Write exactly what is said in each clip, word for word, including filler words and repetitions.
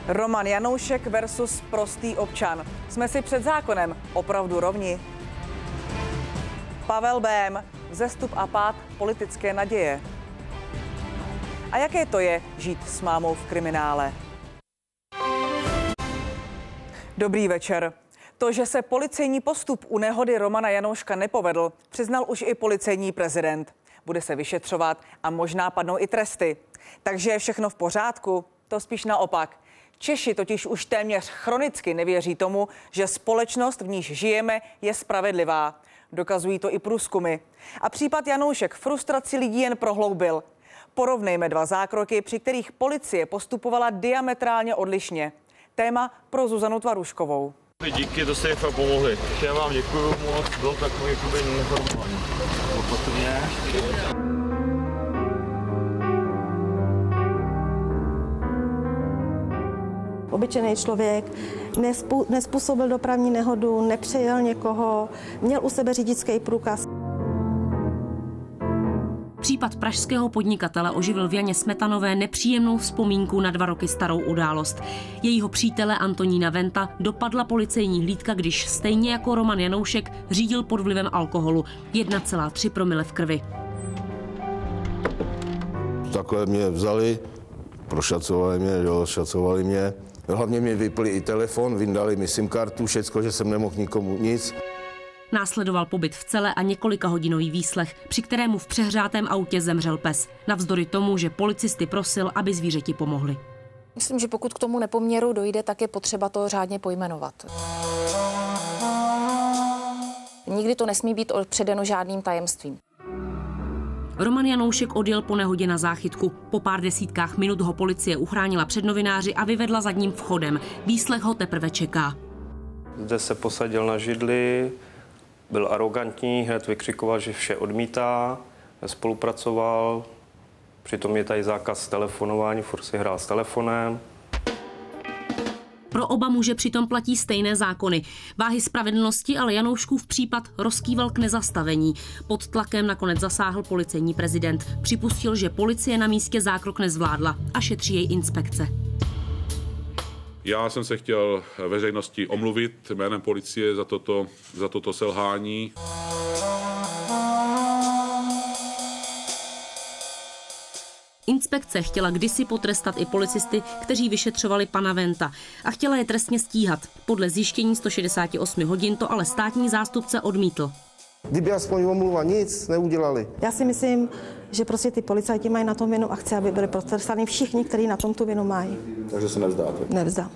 Roman Janoušek versus prostý občan. Jsme si před zákonem opravdu rovni? Pavel Bém, vzestup a pád politické naděje. A jaké to je žít s mámou v kriminále? Dobrý večer. To, že se policejní postup u nehody Romana Janouška nepovedl, přiznal už i policejní prezident. Bude se vyšetřovat a možná padnou i tresty. Takže je všechno v pořádku? To spíš naopak. Češi totiž už téměř chronicky nevěří tomu, že společnost, v níž žijeme, je spravedlivá. Dokazují to i průzkumy. A případ Janoušek frustraci lidí jen prohloubil. Porovnejme dva zákroky, při kterých policie postupovala diametrálně odlišně. Téma pro Zuzanu Tvaruškovou. Díky, to jste fakt pomohli. Já vám děkuju moc, byl takový jakoby neformální. Opatrně. Obyčejný člověk nespů, nespůsobil dopravní nehodu, nepřejel někoho, měl u sebe řidičský průkaz. Případ pražského podnikatele oživil v Janě Smetanové nepříjemnou vzpomínku na dva roky starou událost. Jejího přítele Antonína Venta dopadla policejní hlídka, když stejně jako Roman Janoušek řídil pod vlivem alkoholu. jedna celá tři promile v krvi. Takhle mě vzali, prošacovali mě, jo, šacovali mě. Hlavně mě vypli i telefon, vyndali mi SIM kartu, všecko, že jsem nemohl nikomu nic. Následoval pobyt v cele a několika hodinový výslech, při kterému v přehřátém autě zemřel pes. Navzdory tomu, že policisty prosil, aby zvířeti pomohli. Myslím, že pokud k tomu nepoměru dojde, tak je potřeba to řádně pojmenovat. Nikdy to nesmí být předeno žádným tajemstvím. Roman Janoušek odjel po nehodě na záchytku. Po pár desítkách minut ho policie uchránila před novináři a vyvedla zadním vchodem. Výslech ho teprve čeká. Zde se posadil na židli, byl arrogantní, hned vykřikoval, že vše odmítá, spolupracoval, přitom je tady zákaz telefonování, furt si hrál s telefonem. Pro oba muže přitom platí stejné zákony. Váhy spravedlnosti ale Janouškův případ rozkýval k nezastavení. Pod tlakem nakonec zasáhl policejní prezident. Připustil, že policie na místě zákrok nezvládla a šetří jej inspekce. Já jsem se chtěl veřejnosti omluvit jménem policie za toto, za toto selhání. Inspekce chtěla kdysi potrestat i policisty, kteří vyšetřovali pana Venta a chtěla je trestně stíhat. Podle zjištění sto šedesát osm hodin to ale státní zástupce odmítl. Kdyby aspoň omluva nic neudělali. Já si myslím, že prostě ty policajti mají na tom vinu a chci, aby byli potrestáni všichni, kteří na tom tu vinu mají. Takže se nevzdáte? Nevzdám.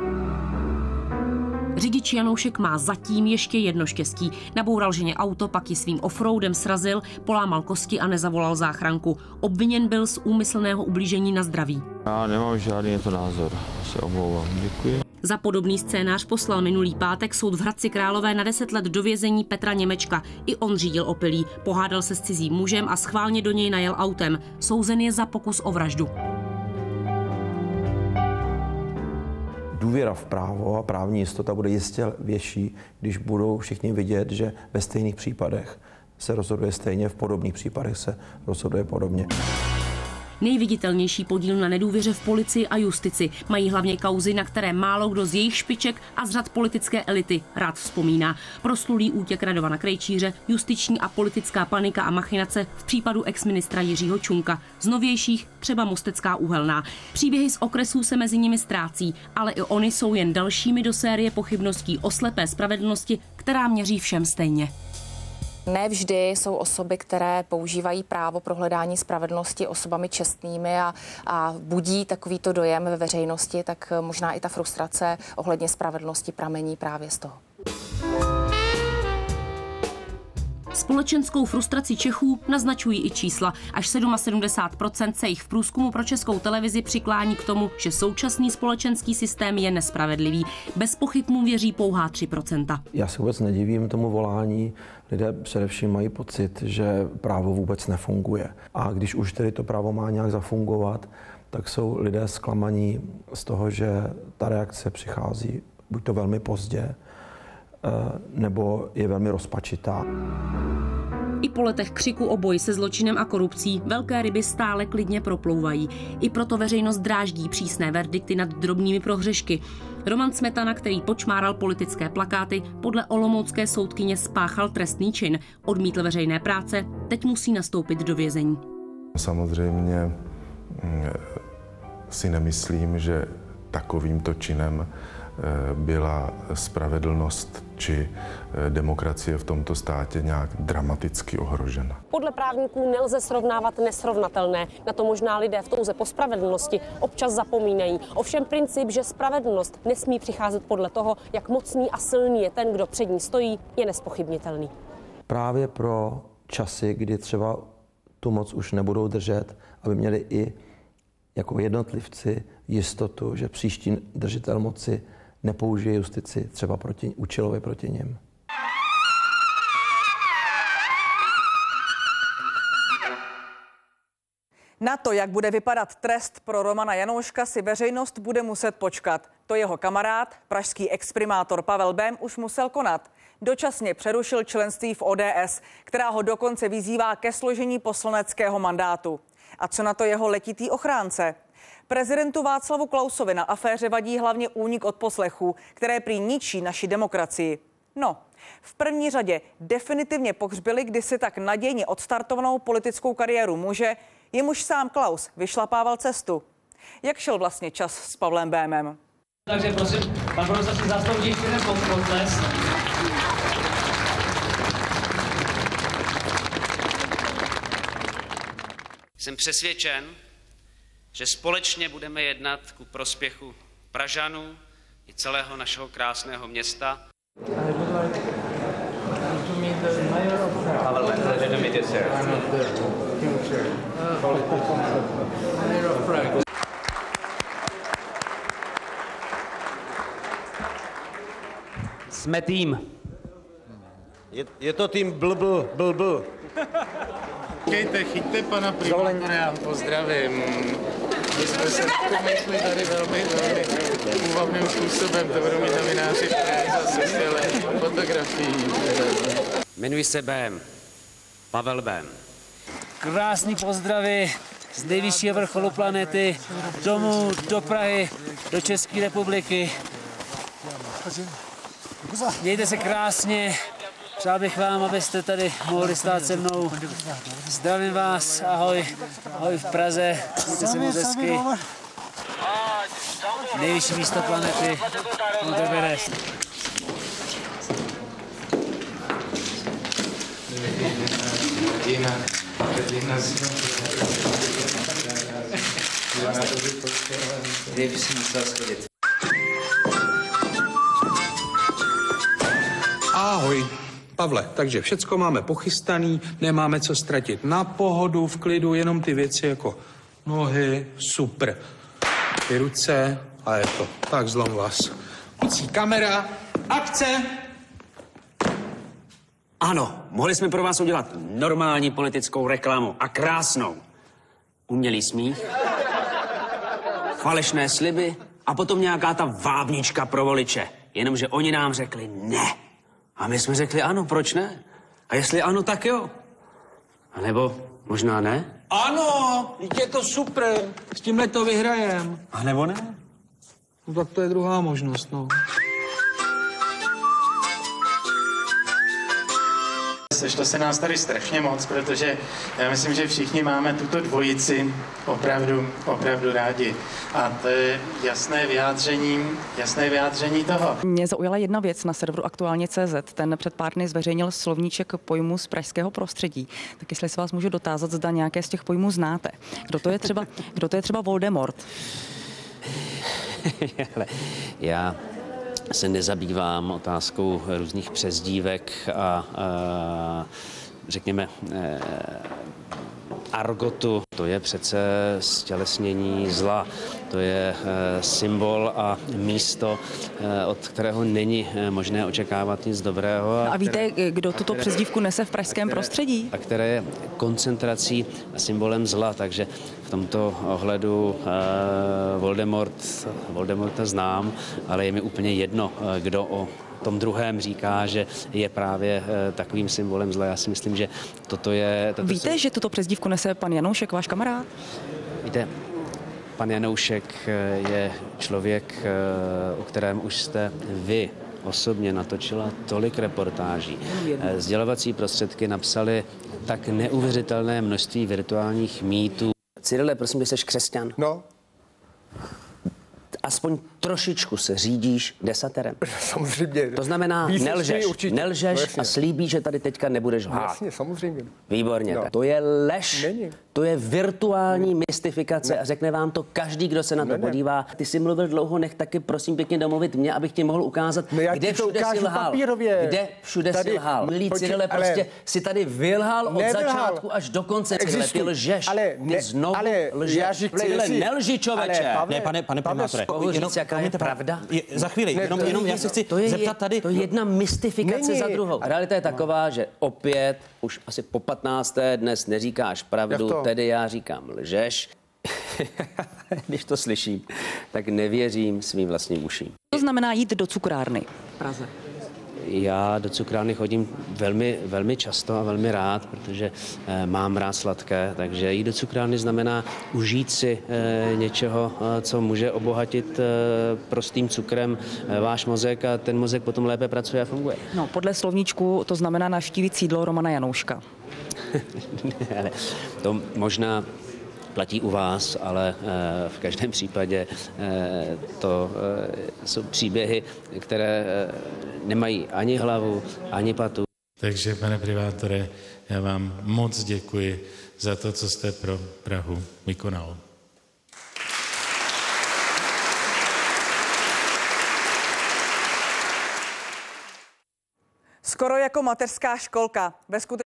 Řidič Janoušek má zatím ještě jedno štěstí. Naboural ženě auto, pak ji svým offroadem srazil, polámal kosti a nezavolal záchranku. Obviněn byl z úmyslného ublížení na zdraví. Já nemám žádný to názor, se omlouvám. Děkuji. Za podobný scénář poslal minulý pátek soud v Hradci Králové na deset let do vězení Petra Němečka. I on řídil opilý, pohádal se s cizím mužem a schválně do něj najel autem. Souzen je za pokus o vraždu. Důvěra v právo a právní jistota bude jistě větší, když budou všichni vidět, že ve stejných případech se rozhoduje stejně, v podobných případech se rozhoduje podobně. Nejviditelnější podíl na nedůvěře v policii a justici mají hlavně kauzy, na které málo kdo z jejich špiček a z řad politické elity rád vzpomíná. Proslulý útěk Radovana Krejčíře, justiční a politická panika a machinace v případu exministra Jiřího Čunka. Z novějších třeba Mostecká uhelná. Příběhy z okresů se mezi nimi ztrácí, ale i oni jsou jen dalšími do série pochybností o slepé spravedlnosti, která měří všem stejně. Ne vždy jsou osoby, které používají právo pro hledání spravedlnosti osobami čestnými a, a budí takovýto dojem ve veřejnosti, tak možná i ta frustrace ohledně spravedlnosti pramení právě z toho. Společenskou frustraci Čechů naznačují i čísla. Až sedmdesát sedm procent se jich v průzkumu pro Českou televizi přiklání k tomu, že současný společenský systém je nespravedlivý. Bez pochyb mu věří pouhá tři procenta. Já se vůbec nedivím tomu volání. Lidé především mají pocit, že právo vůbec nefunguje. A když už tedy to právo má nějak zafungovat, tak jsou lidé zklamaní z toho, že ta reakce přichází buď to velmi pozdě, nebo je velmi rozpačitá. I po letech křiku o boji se zločinem a korupcí velké ryby stále klidně proplouvají. I proto veřejnost dráždí přísné verdikty nad drobnými prohřešky. Roman Smetana, který počmáral politické plakáty, podle olomoucké soudkyně spáchal trestný čin, odmítl veřejné práce, teď musí nastoupit do vězení. Samozřejmě si nemyslím, že takovýmto činem byla spravedlnost či demokracie v tomto státě nějak dramaticky ohrožena. Podle právníků nelze srovnávat nesrovnatelné. Na to možná lidé v touze po spravedlnosti občas zapomínají. Ovšem princip, že spravedlnost nesmí přicházet podle toho, jak mocný a silný je ten, kdo před ní stojí, je nespochybnitelný. Právě pro časy, kdy třeba tu moc už nebudou držet, aby měli i jako jednotlivci jistotu, že příští držitel moci nepoužije justici třeba proti, účelově proti něm. Na to, jak bude vypadat trest pro Romana Janouška, si veřejnost bude muset počkat. To jeho kamarád, pražský exprimátor Pavel Bém, už musel konat. Dočasně přerušil členství v O D S, která ho dokonce vyzývá ke složení poslaneckého mandátu. A co na to jeho letitý ochránce? Prezidentu Václavu Klausovi na aféře vadí hlavně únik odposlechů, které prý ničí naši demokracii. No, v první řadě definitivně pohřbili kdysi tak nadějně odstartovanou politickou kariéru muže, jemuž sám Klaus vyšlapával cestu. Jak šel vlastně čas s Pavlem Bémem? Takže prosím, pan profesor si zaslouží ještě jeden potles. Jsem přesvědčen, že společně budeme jednat ku prospěchu Pražanů i celého našeho krásného města. Jsme tým. Je, je to tým blbl, blbl. Počkejte, chyťte pana primátora, já pozdravím. My jsme se komikli tady velmi, velmi úvavným způsobem, to budou mít novináři zase skvělé fotografií. Jmenuji se Bém, Pavel Bém. Krásný pozdravy z nejvyššího vrcholu planety domů do Prahy, do České republiky. Mějte se krásně. Přál bych vám, abyste tady mohli stát se mnou. Zdravím vás, ahoj, ahoj v Praze, mějte se moc hezky. Nejvyšší místo planety, Mount Everest. Kde by si musel schodit? Ahoj, Pavle, takže všecko máme pochystaný, nemáme co ztratit na pohodu, v klidu, jenom ty věci jako nohy, super. Ty ruce a je to. Tak zlom vás. Ucí kamera, akce! Ano, mohli jsme pro vás udělat normální politickou reklamu a krásnou. Umělý smích, falešné sliby a potom nějaká ta vábnička pro voliče. Jenomže oni nám řekli ne. A my jsme řekli ano, proč ne? A jestli ano, tak jo. A nebo možná ne? Ano, je to super, s tímhle to vyhrajem. A nebo ne? No tak to je druhá možnost, no. Sešlo se nás tady strašně moc, protože já myslím, že všichni máme tuto dvojici opravdu, opravdu rádi. A to je jasné vyjádření, jasné vyjádření toho. Mě zaujala jedna věc na serveru Aktuálně tečka cé zet. Ten před pár dny zveřejnil slovníček pojmů z pražského prostředí. Tak jestli se vás můžu dotázat, zda nějaké z těch pojmů znáte. Kdo to je třeba, kdo to je třeba Voldemort? Já se nezabývám otázkou různých přezdívek a, a řekněme, e, argotu. To je přece stělesnění zla. To je e, symbol a místo, e, od kterého není možné očekávat nic dobrého. A, a víte, které, kdo tuto které, přezdívku nese v pražském které, prostředí? A které je koncentrací a symbolem zla. Takže v tomto ohledu e, Voldemort, Voldemorta znám, ale je mi úplně jedno, kdo o tom druhém říká, že je právě e, takovým symbolem zla. Já si myslím, že toto je... Toto Víte, jsou... že tuto přezdívku nese pan Janoušek, váš kamarád? Víte, pan Janoušek je člověk, o kterém už jste vy osobně natočila tolik reportáží. Sdělovací prostředky napsaly tak neuvěřitelné množství virtuálních mýtů. Cyrile, prosím, ty jsi křesťan. No. Aspoň trošičku se řídíš desaterem. Samozřejmě. To znamená, nelžeš, nelžeš no, a slíbíš, že tady teďka nebudeš lhát. Jasně, samozřejmě. Výborně. No. To je lež. Není. To je virtuální ne. mystifikace ne. a řekne vám to každý, kdo se na to ne, podívá. Ty jsi mluvil dlouho, nech taky prosím pěkně domluvit mě, abych ti mohl ukázat, no, kde všude si lhal. Papírově. Kde všude tady, si lhal. Milý Cyrile, prostě si tady vylhal od nevylhal. začátku až do konce. Cyrille, ty lžeš. Ale, ty znovu ale, lžeš. Já řík, Cyrille, jestli... nelži, člověče. Ale, Pavle, ne, pane, pane primátore. Říct, jaká je pravda? Je, za chvíli, ne, jenom, je, jenom já se chci to je, zeptat tady. To je jedna mystifikace Není. za druhou. A realita je taková, že opět už asi po patnácté dnes neříkáš pravdu, tedy já říkám lžeš. Když to slyším, tak nevěřím svým vlastním uším. To znamená jít do cukrárny v Praze. Já do cukrárny chodím velmi, velmi často a velmi rád, protože e, mám rád sladké, takže jít do cukrárny znamená užít si e, něčeho, e, co může obohatit e, prostým cukrem e, váš mozek a ten mozek potom lépe pracuje a funguje. No, podle slovníčku to znamená navštívit sídlo Romana Janouška. Ne, ale to možná platí u vás, ale e, v každém případě e, to e, jsou příběhy, které e, nemají ani hlavu, ani patu. Takže, pane privátore, já vám moc děkuji za to, co jste pro Prahu vykonal. Skoro jako mateřská školka. Ve skutečnosti